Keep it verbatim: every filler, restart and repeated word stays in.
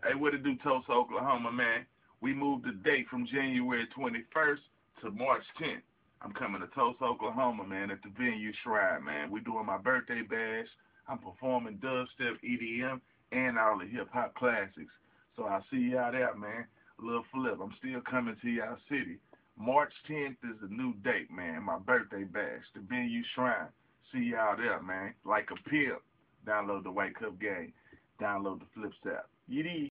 Hey, what it do, Tulsa, Oklahoma, man? We moved the date from January twenty-first to March tenth. I'm coming to Tulsa, Oklahoma, man, at the venue Shrine, man. We doing my birthday bash. I'm performing dubstep, E D M, and all the hip-hop classics. So I'll see y'all there, man. A little flip. I'm still coming to y'all city. March tenth is the new date, man. My birthday bash, the venue Shrine. See y'all there, man. Like a pimp. Download the White Cup Gang. Download the Flips app. Yee